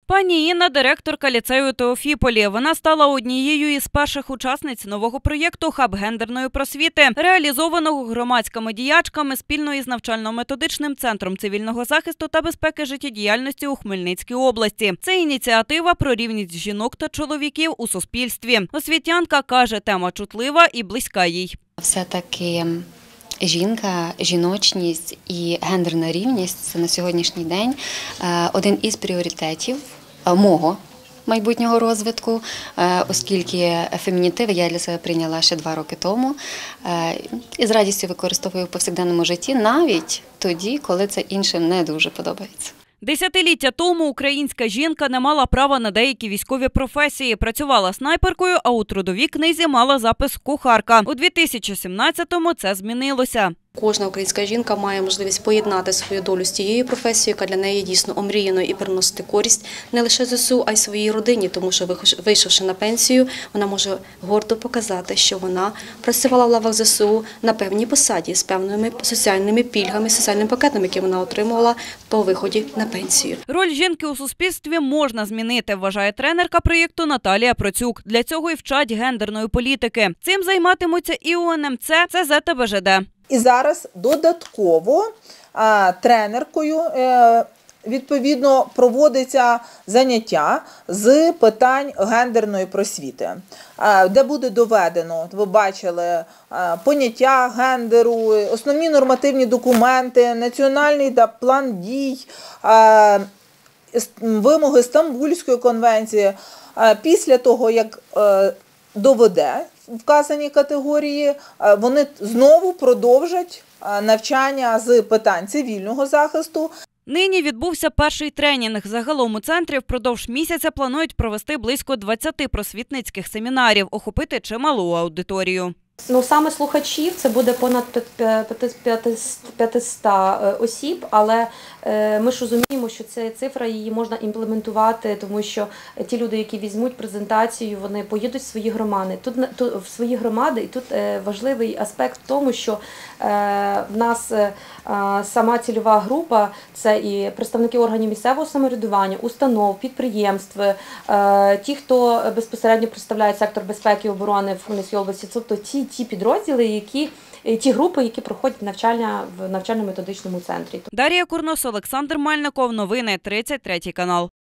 Пані Інна – директорка ліцею Теофіполі. Вона стала однією із перших учасниць нового проєкту «Хаб гендерної просвіти», реалізованого громадськими діячками спільно із навчально-методичним центром цивільного захисту та безпеки життєдіяльності у Хмельницькій області. Це ініціатива про рівність жінок та чоловіків у суспільстві. Освітянка каже, тема чутлива і близька їй. Все-таки жінка, жіночність і гендерна рівність – це на сьогоднішній день один із пріоритетів мого майбутнього розвитку, оскільки фемінітиви я для себе прийняла ще 2 роки тому і з радістю використовую в повсякденному житті, навіть тоді, коли це іншим не дуже подобається. Десятиліття тому українська жінка не мала права на деякі військові професії. Працювала снайперкою, а у трудовій книзі мала запис «кухарка». У 2017-му це змінилося. Кожна українська жінка має можливість поєднати свою долю з тією професією, яка для неї дійсно омріяною і приносити користь не лише ЗСУ, а й своїй родині, тому що, вийшовши на пенсію, вона може гордо показати, що вона працювала в лавах ЗСУ на певній посаді з певними соціальними пільгами, соціальним пакетом, який вона отримувала по виході на пенсію. Роль жінки у суспільстві можна змінити, вважає тренерка проєкту Наталія Процюк. Для цього і вчать гендерної політики. Цим займатимуться і у НМЦ, ЦЗ-ТБЖД. І зараз додатково тренеркою відповідно проводиться заняття з питань гендерної просвіти, де буде доведено, ви бачили, поняття гендеру, основні нормативні документи, національний план дій, вимоги Стамбульської конвенції. Після того, як доведе вказані категорії, вони знову продовжать навчання з питань цивільного захисту. Нині відбувся перший тренінг. Загалом у центрі впродовж місяця планують провести близько 20 просвітницьких семінарів, охопити чималу аудиторію. Саме слухачів це буде понад 500 осіб, але ми ж розуміємо, що ця цифра її можна імплементувати, тому що ті люди, які візьмуть презентацію, вони поїдуть в свої громади. І тут важливий аспект в тому, що в нас сама цільова група – це і представники органів місцевого самоврядування, установ, підприємств, ті, хто безпосередньо представляють сектор безпеки і оборони в Хмельницькій області, тобто ті підрозділи, ті групи, які проходять навчання в навчально-методичному центрі. Дар'я Курнос, Олександр Мельников. Новини 33 канал.